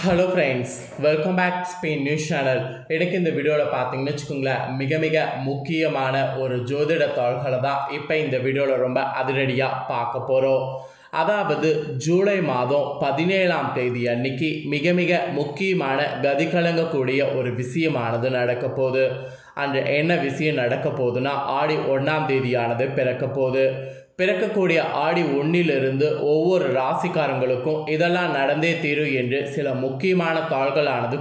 Hello friends, welcome back Spain news channel. எனக்கு இந்த வீடியோவில் பார்த்தீங்கன்னு வச்சுக்கோங்களேன், மிக முக்கியமான ஒரு ஜோதிட தாள்களை தான் இப்போ இந்த வீடியோவில் ரொம்ப அதிரடியாக பார்க்க போகிறோம். அதாவது ஜூலை மாதம் 17ஆம் தேதி அன்னைக்கு மிக முக்கியமான கதி கலங்கக்கூடிய ஒரு விஷயமானது நடக்க போகுது. அன்று என்ன விஷயம் நடக்க போகுதுன்னா, ஆடி 1ஆம் தேதியானது பிறக்க போகுது. பிறக்கக்கூடிய ஆடி 1லிருந்து ஒவ்வொரு ராசிக்காரங்களுக்கும் இதெல்லாம் நடந்தே தீரும் என்று சில முக்கியமான தாள்களானது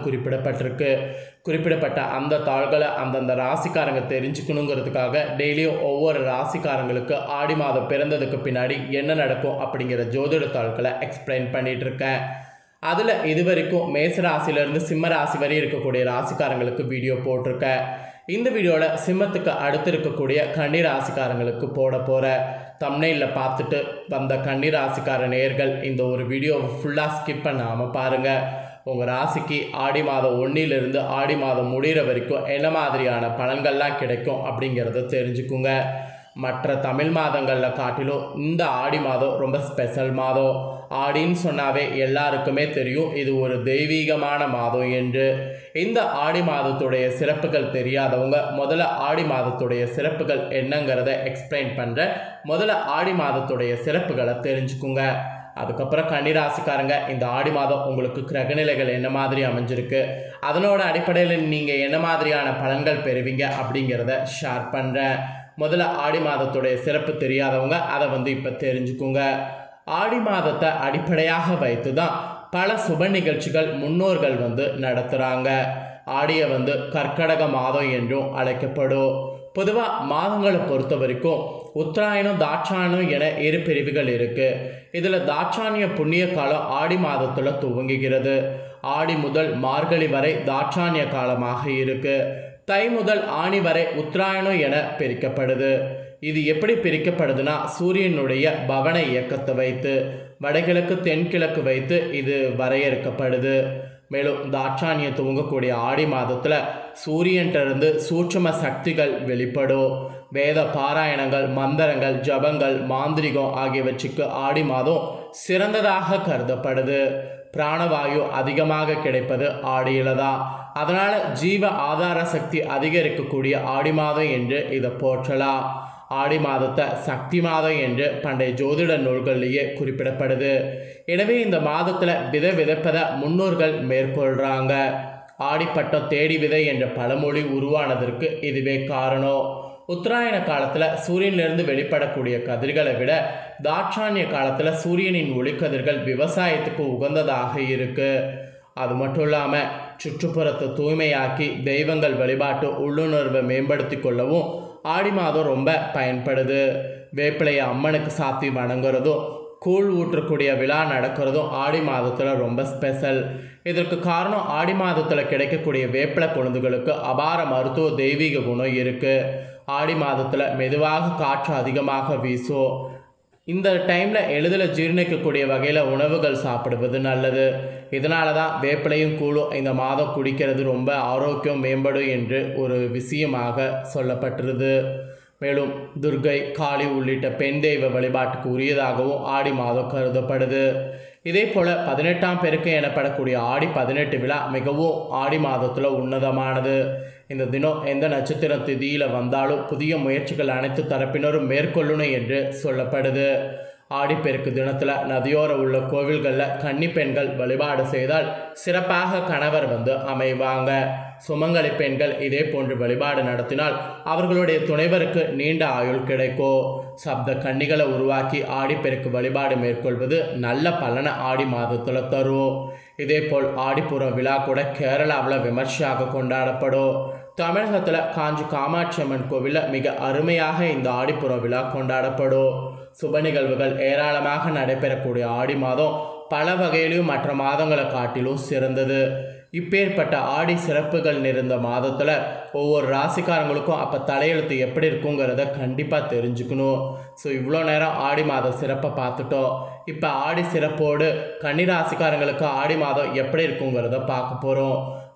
குறிப்பிடப்பட்ட அந்த தாள்களை அந்தந்த ராசிக்காரங்க தெரிஞ்சுக்கணுங்கிறதுக்காக டெய்லியும் ஒவ்வொரு ராசிக்காரங்களுக்கு ஆடி மாதம் பிறந்ததுக்கு பின்னாடி என்ன நடக்கும் அப்படிங்கிற ஜோதிட தாள்களை எக்ஸ்பிளைன் பண்ணிட்டு இருக்கேன். அதில் இது வரைக்கும் மேச ராசியிலேருந்து சிம்ம ராசி வரை இருக்கக்கூடிய ராசிக்காரங்களுக்கு வீடியோ போட்டிருக்கேன். இந்த வீடியோவில் சிம்மத்துக்கு அடுத்து இருக்கக்கூடிய கன்னி ராசிக்காரங்களுக்கு போட போகிற தம்ப்நெயிலில் பார்த்துட்டு வந்த கன்னி ராசிக்கார நேயர்கள் இந்த ஒரு வீடியோவை ஃபுல்லாக ஸ்கிப் பண்ணாமல் பாருங்கள். உங்கள் ராசிக்கு ஆடி மாதம் 1லிருந்து ஆடி மாதம் முடிகிற வரைக்கும் என்ன மாதிரியான பலன்கள்லாம் கிடைக்கும் அப்படிங்கிறத தெரிஞ்சுக்குங்க. மற்ற தமிழ் மாதங்களில் காட்டிலும் இந்த ஆடி மாதம் ரொம்ப ஸ்பெஷல் மாதம். ஆடின்னு சொன்னாவே எல்லாருக்குமே தெரியும் இது ஒரு தெய்வீகமான மாதம் என்று. இந்த ஆடி மாதத்துடைய சிறப்புகள் தெரியாதவங்க முதல்ல ஆடி மாதத்துடைய சிறப்புகள் என்னங்கிறத எக்ஸ்பிளைன் பண்ணுறேன். முதல்ல ஆடி மாதத்துடைய சிறப்புகளை தெரிஞ்சுக்குங்க. அதுக்கப்புறம் கன்னிராசிக்காரங்க இந்த ஆடி மாதம் உங்களுக்கு கிரகநிலைகள் என்ன மாதிரி அமைஞ்சிருக்கு, அதனோட அடிப்படையில் நீங்கள் என்ன மாதிரியான பலன்கள் பெறுவீங்க அப்படிங்கிறத ஷேர் பண்ணுறேன். முதல்ல ஆடி மாதத்துடைய சிறப்பு தெரியாதவங்க அதை இப்போ தெரிஞ்சுக்குங்க. ஆடி மாதத்தை அடிப்படையாக வைத்து தான் பல சுப நிகழ்ச்சிகள் முன்னோர்கள் நடத்துகிறாங்க. ஆடியை கர்க்கடக மாதம் என்றும் அழைக்கப்படும். பொதுவாக மாதங்களை பொறுத்த வரைக்கும் உத்தராயணம் தாட்சாயணம் என இரு பிரிவுகள் இருக்குது. இதில் தாட்சானிய புண்ணிய காலம் ஆடி மாதத்தில் துவங்குகிறது. ஆடி முதல் மார்கழி வரை தாட்சானிய காலமாக இருக்குது. தை முதல் ஆணி வரை உத்தராயணம் என பிரிக்கப்படுது. இது எப்படி பிரிக்கப்படுதுன்னா, சூரியனுடைய பவன இயக்கத்தை வைத்து வடகிழக்கு தென்கிழக்கு வைத்து இது வரையறுக்கப்படுது. மேலும் தாட்சானிய துவங்கக்கூடிய ஆடி மாதத்தில் சூரியன்கிட்டருந்து சூட்சும சக்திகள் வெளிப்படும். வேத பாராயணங்கள், மந்திரங்கள், ஜபங்கள், மாந்திரிகம் ஆகியவற்றுக்கு ஆடி மாதம் சிறந்ததாக கருதப்படுது. பிராணவாயு அதிகமாக கிடைப்பது ஆடியில் தான். அதனால் ஜீவ ஆதார சக்தி அதிகரிக்கக்கூடிய ஆடி மாதம் என்று இதை போற்றலாம். ஆடி மாதத்தை சக்தி மாதம் என்று பண்டைய ஜோதிட நூல்களிலேயே குறிப்பிடப்படுது. எனவே இந்த மாதத்தில் விதைப்பதை முன்னோர்கள் மேற்கொள்கிறாங்க. ஆடிப்பட்டம் தேடி விதை என்ற பழமொழி உருவானதற்கு இதுவே காரணம். உத்தராயண காலத்தில் சூரியனிலிருந்து வெளிப்படக்கூடிய கதிர்களை விட தாட்சானிய காலத்தில் சூரியனின் ஒளிக்கதிர்கள் விவசாயத்துக்கு உகந்ததாக இருக்குது. அது மட்டும் இல்லாமல் சுற்றுப்புறத்தை தூய்மையாக்கி தெய்வங்கள் வழிபாட்டு உள்ளுணர்வை மேம்படுத்தி கொள்ளவும் ஆடி மாதம் ரொம்ப பயன்படுது. வேப்பிலையை அம்மனுக்கு சாத்தி வணங்குறதும் கூழ் ஊற்றக்கூடிய விழா நடக்கிறதும் ஆடி மாதத்தில் ரொம்ப ஸ்பெஷல். இதற்கு காரணம் ஆடி மாதத்தில் கிடைக்கக்கூடிய வேப்பிலை கொழுந்துகளுக்கு அபார மருத்துவ தெய்வீக குணம் இருக்குது. ஆடி மாதத்தில் மெதுவாக காற்று அதிகமாக வீசும். இந்த டைமில் எளிதில் ஜீரணிக்கக்கூடிய வகையில் உணவுகள் சாப்பிடுவது நல்லது. இதனால தான் வேப்பிலையும் கூழும் இந்த மாதம் குடிக்கிறது ரொம்ப ஆரோக்கியம் மேம்படும் என்று ஒரு விஷயமாக சொல்லப்பட்டிருது. மேலும் துர்கை, காளி உள்ளிட்ட பெண் தெய்வ வழிபாட்டுக்கு உரியதாகவும் ஆடி மாதம் கருதப்படுது. இதே போல் 18ஆம் பெருக்கு எனப்படக்கூடிய ஆடி 18 விழா மிகவும் ஆடி மாதத்தில் உன்னதமானது. இந்த தினம் எந்த நட்சத்திர திதியில் வந்தாலும் புதிய முயற்சிகள் அனைத்து தரப்பினரும் மேற்கொள்ளணும் என்று சொல்லப்படுது. ஆடிப்பெருக்கு தினத்தில் நதியோர உள்ள கோவில்களில் கன்னி பெண்கள் வழிபாடு செய்தால் சிறப்பாக கணவர் அமைவாங்க. சுமங்கலி பெண்கள் இதே போன்று வழிபாடு நடத்தினால் அவர்களுடைய துணைவருக்கு நீண்ட ஆயுள் கிடைக்கும். சப்த கன்னிகளை உருவாக்கி ஆடிப்பெருக்கு வழிபாடு மேற்கொள்வது நல்ல பலனை ஆடி மாதத்தில் தரும். இதே போல் ஆடிப்புற விழா கூட கேரளாவில் விமர்சையாக கொண்டாடப்படும். தமிழகத்தில் காஞ்சி காமாட்சி அம்மன் கோவிலில் மிக அருமையாக இந்த ஆடிப்புற விழா கொண்டாடப்படும். சுப நிகழ்வுகள் ஏராளமாக நடைபெறக்கூடிய ஆடி மாதம் பல வகையிலும் மற்ற மாதங்களை காட்டிலும் சிறந்தது. இப்பேற்பட்ட ஆடி சிறப்புகள் நிறைந்த மாதத்தில் ஒவ்வொரு ராசிக்காரங்களுக்கும் அப்போ தலையெழுத்து எப்படி இருக்குங்கிறத கண்டிப்பாக தெரிஞ்சுக்கணும். ஸோ இவ்வளோ நேரம் ஆடி மாத சிறப்பை பார்த்துட்டோம். இப்போ ஆடி சிறப்போடு கன்னி ராசிக்காரங்களுக்கு ஆடி மாதம் எப்படி இருக்குங்கிறத பார்க்க போகிறோம்.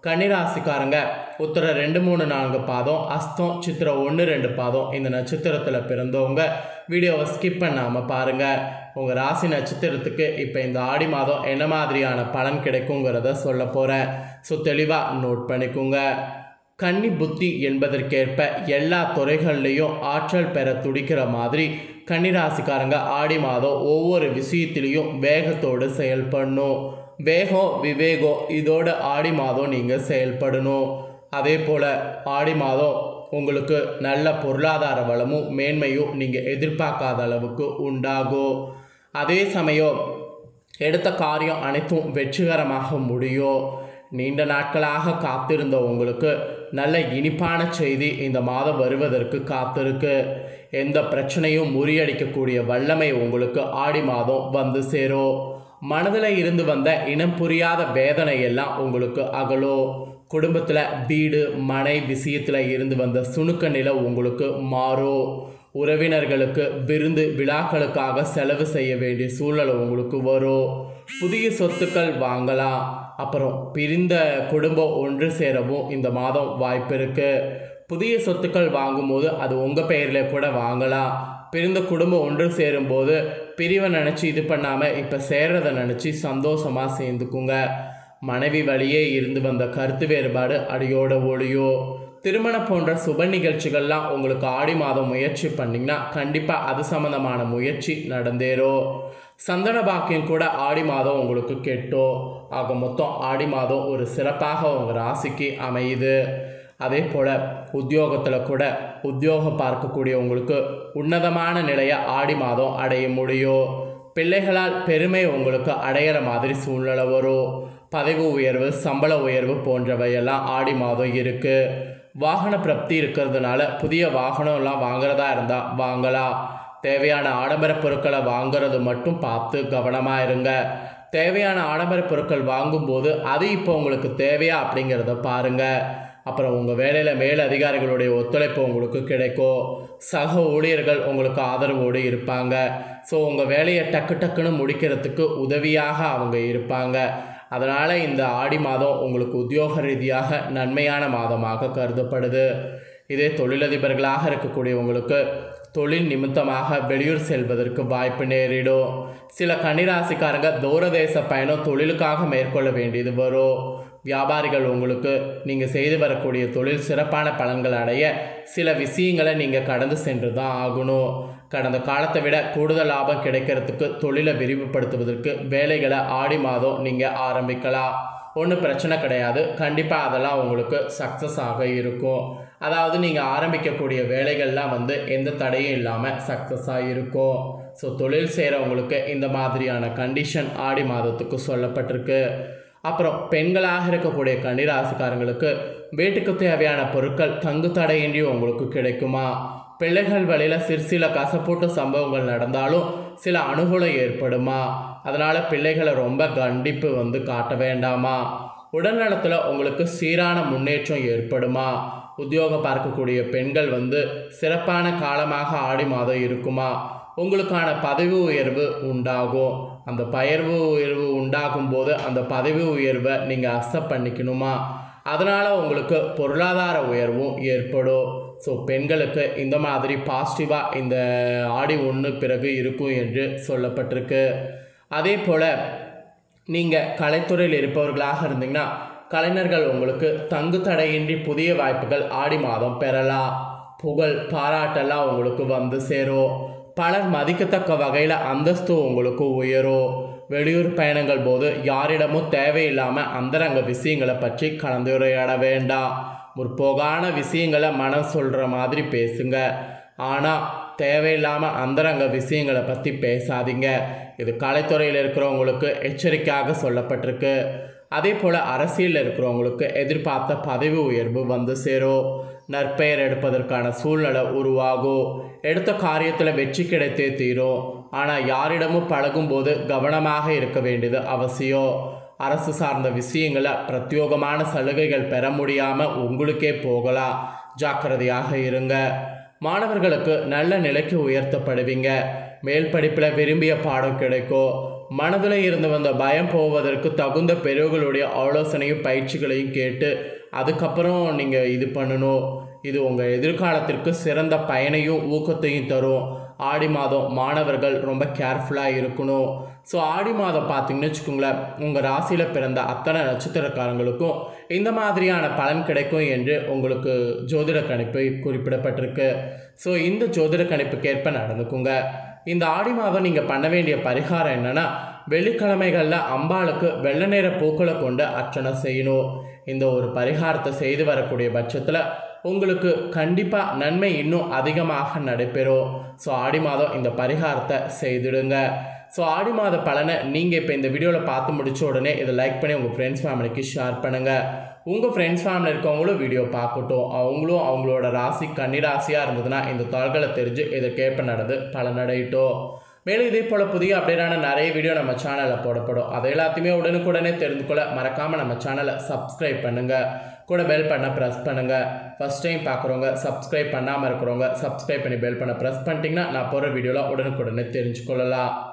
கன்னிராசிக்காரங்க உத்திர 2, 3, 4 பாதம், அஸ்தம், சித்திரை 1, 2 பாதம் இந்த நட்சத்திரத்தில் பிறந்தவங்க வீடியோவை ஸ்கிப் பண்ணாமல் பாருங்கள். உங்கள் ராசி நட்சத்திரத்துக்கு இப்போ இந்த ஆடி மாதம் என்ன மாதிரியான பலன் கிடைக்குங்கிறத சொல்ல போகிறேன். ஸோ தெளிவாக நோட் பண்ணிக்கோங்க. கன்னி புத்தி என்பதற்கேற்ப எல்லா துறைகள்லேயும் ஆற்றல் பெற துடிக்கிற மாதிரி கன்னிராசிக்காரங்க ஆடி மாதம் ஒவ்வொரு விஷயத்திலையும் வேகத்தோடு செயல்படணும். வேகம் விவேகம் இதோட ஆடி மாதம் நீங்கள் செயல்படணும். அதே போல் ஆடி மாதம் உங்களுக்கு நல்ல பொருளாதார வளமும் மேன்மையும் நீங்கள் எதிர்பார்க்காத அளவுக்கு உண்டாகும். அதே சமயம் எடுத்த காரியம் அனைத்தும் வெற்றிகரமாக முடியும். நீண்ட நாட்களாக காத்திருந்த உங்களுக்கு நல்ல இனிப்பான செய்தி இந்த மாதம் வருவதற்கு காத்திருக்கு. எந்த பிரச்சனையும் முறியடிக்கக்கூடிய வல்லமை உங்களுக்கு ஆடி மாதம் வந்து சேரும். மனதில் இருந்து வந்த இனம் புரியாத வேதனை எல்லாம் உங்களுக்கு அகலும். குடும்பத்தில் வீடு மனை விஷயத்தில் இருந்து வந்த சுணுக்க நிலை உங்களுக்கு மாறும். உறவினர்களுக்கு விருந்து விழாக்களுக்காக செலவு செய்ய வேண்டிய சூழ்நிலை உங்களுக்கு வரும். புதிய சொத்துக்கள் வாங்கலாம். அப்புறம் பிரிந்த குடும்பம் ஒன்று சேரவும் இந்த மாதம் வாய்ப்பு இருக்குது. புதிய சொத்துக்கள் வாங்கும்போது அது உங்கள் பெயரில் கூட வாங்கலாம். பிரிந்த குடும்பம் ஒன்று சேரும்போது பிரிவை நினச்சி இது பண்ணாமல் இப்போ சேர்றதை நினச்சி சந்தோஷமாக சேர்ந்துக்குங்க. மனைவி வழியே இருந்து வந்த கருத்து வேறுபாடு அடியோட ஒளியோ. திருமணம் போன்ற சுப நிகழ்ச்சிகள்லாம் உங்களுக்கு ஆடி மாதம் முயற்சி பண்ணிங்கன்னா கண்டிப்பாக அது சம்மந்தமான முயற்சி நடந்தேறும். சந்தன பாக்கியம் கூட ஆடி மாதம் உங்களுக்கு கெட்டோ. ஆக மொத்தம் ஆடி மாதம் ஒரு சிறப்பாக உங்கள் ராசிக்கு அமையுது. அதே போல் உத்தியோகத்தில் கூட உத்தியோகம் பார்க்கக்கூடிய உங்களுக்கு உன்னதமான நிலையை ஆடி மாதம் அடைய முடியும். பிள்ளைகளால் பெருமை உங்களுக்கு அடையிற மாதிரி சூழ்நிலை வரும். பதவி உயர்வு சம்பள உயர்வு போன்றவையெல்லாம் ஆடி மாதம் இருக்குது. வாகன பிராப்தி இருக்கிறதுனால புதிய வாகனம்லாம் வாங்குறதா இருந்தால் வாங்கலாம். தேவையான ஆடம்பர பொருட்களை வாங்குறது மட்டும் பார்த்து கவனமாக இருங்க. தேவையான ஆடம்பர பொருட்கள் வாங்கும்போது அது இப்போ உங்களுக்கு தேவையா அப்படிங்கிறத பாருங்கள். அப்புறம் உங்கள் வேலையில் மேல் அதிகாரிகளுடைய ஒத்துழைப்பு உங்களுக்கு கிடைக்கும். சக ஊழியர்கள் உங்களுக்கு ஆதரவோடு இருப்பாங்க. ஸோ உங்கள் வேலையை டக்குன்னு முடிக்கிறதுக்கு உதவியாக அவங்க இருப்பாங்க. அதனால் இந்த ஆடி மாதம் உங்களுக்கு உத்தியோக ரீதியாக நன்மையான மாதமாக கருதப்படுது. இதே தொழிலதிபர்களாக இருக்கக்கூடியவங்களுக்கு தொழில் நிமித்தமாக வெளியூர் செல்வதற்கு வாய்ப்பு நேரிடும். சில கன்னிராசிக்காரங்க தூரதேச பயணம் தொழிலுக்காக மேற்கொள்ள வேண்டியது வரும். வியாபாரிகள் உங்களுக்கு நீங்கள் செய்து வரக்கூடிய தொழில் சிறப்பான பலன்கள் அடைய சில விஷயங்களை நீங்கள் கடந்து சென்று தான் ஆகணும். கடந்த காலத்தை விட கூடுதல் லாபம் கிடைக்கிறதுக்கு தொழிலை விரிவுபடுத்துவதற்கு வேலைகளை ஆடி மாதம் நீங்கள் ஆரம்பிக்கலாம். ஒன்றும் பிரச்சனை கிடையாது. கண்டிப்பாக அதெல்லாம் உங்களுக்கு சக்ஸஸ் ஆக இருக்கும். அதாவது நீங்கள் ஆரம்பிக்கக்கூடிய வேலைகள்லாம் எந்த தடையும் இல்லாமல் சக்ஸஸாக இருக்கும். ஸோ தொழில் செய்கிறவங்களுக்கு இந்த மாதிரியான கண்டிஷன் ஆடி மாதத்துக்கு சொல்லப்பட்டிருக்கு. அப்புறம் பெண்களாக இருக்கக்கூடிய கன்னிராசிக்காரங்களுக்கு வீட்டுக்கு தேவையான பொருட்கள் தங்கு தடையின்றி உங்களுக்கு கிடைக்குமா. பிள்ளைகள் வழியில் சில கசப்பூட்டு சம்பவங்கள் நடந்தாலும் சில அனுகூலம் ஏற்படுமா. அதனால் பிள்ளைகளை ரொம்ப கண்டிப்பு காட்ட வேண்டாமா. உடல்நலத்தில் உங்களுக்கு சீரான முன்னேற்றம் ஏற்படுமா. உத்தியோகம் பார்க்கக்கூடிய பெண்கள் சிறப்பான காலமாக ஆடி மாதம் இருக்குமா. உங்களுக்கான பதவி உயர்வு உண்டாகும். அந்த பதவி உயர்வு உண்டாகும் போது அந்த பதவி உயர்வை நீங்கள் அக்செப்ட் பண்ணிக்கணுமா. அதனால் உங்களுக்கு பொருளாதார உயர்வும் ஏற்படும். ஸோ பெண்களுக்கு இந்த மாதிரி பாசிட்டிவாக இந்த ஆடி 1 பிறகு இருக்கும் என்று சொல்லப்பட்டிருக்கு. அதே போல் நீங்கள் கலைத்துறையில் இருப்பவர்களாக இருந்தீங்கன்னா கலைஞர்கள் உங்களுக்கு தங்கு தடையின்றி புதிய வாய்ப்புகள் ஆடி மாதம் பெறலாம். புகழ் பாராட்டெல்லாம் உங்களுக்கு சேரும். பலர் மதிக்கத்தக்க வகையில் அந்தஸ்து உங்களுக்கு உயரும். வெளியூர் பயணங்கள் போது யாரிடமும் தேவையில்லாமல் அந்தரங்க விஷயங்களை பற்றி கலந்துரையாட வேண்டாம். முற்போக்கான விஷயங்களை மனம் சொல்கிற மாதிரி பேசுங்க. ஆனால் தேவையில்லாமல் அந்தரங்க விஷயங்களை பற்றி பேசாதீங்க. இது கலைத்துறையில் இருக்கிறவங்களுக்கு எச்சரிக்கையாக சொல்லப்பட்டிருக்கு. அதே போல் அரசியலில் இருக்கிறவங்களுக்கு எதிர்பார்த்த பதவி உயர்வு சேரும். நற்பெயர் எடுப்பதற்கான சூழ்நிலை உருவாகும். எடுத்த காரியத்தில் வெற்றி கிடைத்தே தீரும். ஆனால் யாரிடமும் பழகும்போது கவனமாக இருக்க வேண்டியது அவசியம். அரசு சார்ந்த விஷயங்களை பிரத்யோகமான சலுகைகள் பெற முடியாமல் உங்களுக்கே போகலாம். ஜாக்கிரதையாக இருங்க. மாணவர்களுக்கு நல்ல நிலைக்கு உயர்த்தப்படுவீங்க. மேல் படிப்பில் விரும்பிய பாடம் கிடைக்கும். மனதில் இருந்து வந்த பயம் போவதற்கு தகுந்த பெரியவர்களுடைய ஆலோசனையும் பயிற்சிகளையும் கேட்டு அதுக்கப்புறம் நீங்கள் இது பண்ணணும். இது உங்கள் எதிர்காலத்திற்கு சிறந்த பயனையும் ஊக்கத்தையும் தரும். ஆடி மாதம் மாணவர்கள் ரொம்ப கேர்ஃபுல்லாக இருக்கணும். ஸோ ஆடி மாதம் பார்த்திங்கன்னு வச்சுக்கோங்களேன், உங்கள் ராசியில் பிறந்த அத்தனை நட்சத்திரக்காரங்களுக்கும் இந்த மாதிரியான பலன் கிடைக்கும் என்று உங்களுக்கு ஜோதிட கணிப்பு குறிப்பிடப்பட்டிருக்கு. ஸோ இந்த ஜோதிட கணிப்புக்கேற்ப நடந்துக்குங்க. இந்த ஆடி மாதம் நீங்கள் பண்ண வேண்டிய பரிகாரம் என்னென்னா, வெள்ளிக்கிழமைகளில் அம்பாளுக்கு வெள்ளை நிற பூக்களை கொண்டு அர்ச்சனை செய்யணும். இந்த ஒரு பரிகாரத்தை செய்து வரக்கூடிய பட்சத்தில் உங்களுக்கு கண்டிப்பாக நன்மை இன்னும் அதிகமாக நடைபெறும். ஸோ ஆடி மாதம் இந்த பரிகாரத்தை செய்துடுங்க. ஸோ ஆடி மாத பலனை நீங்கள் இப்போ இந்த வீடியோவில் பார்த்து முடித்த உடனே இதை லைக் பண்ணி உங்கள் ஃப்ரெண்ட்ஸ் ஃபேமிலிக்கு ஷேர் பண்ணுங்கள். உங்கள் ஃப்ரெண்ட்ஸ் ஃபேமிலி இருக்கவங்களும் வீடியோ பார்க்கட்டும். அவங்களும் அவங்களோட ராசி கன்னிராசியாக இருந்ததுன்னா இந்த தாள்களை தெரிஞ்சு இதற்கேற்ப நடந்து பலனடையட்டும். மேலும் இதே போல் புதிய அப்டேட்டான நிறைய வீடியோ நம்ம சேனலில் போடப்படும். அதை எல்லாத்தையுமே உடனுக்குடனே தெரிந்து கொள்ள மறக்காமல் நம்ம சேனலை சப்ஸ்கிரைப் பண்ணுங்கள். கூட பெல் பண்ண ப்ரெஸ் பண்ணுங்கள். ஃபஸ்ட் டைம் பார்க்குறவங்க, சப்ஸ்கிரைப் பண்ணாமல் இருக்கிறவங்க சப்ஸ்கிரைப் பண்ணி பெல் பண்ண ப்ரெஸ் பண்ணிட்டீங்கன்னா நான் போகிற வீடியோவில் உடனுக்குடனே தெரிஞ்சுக்கொள்ளலாம்.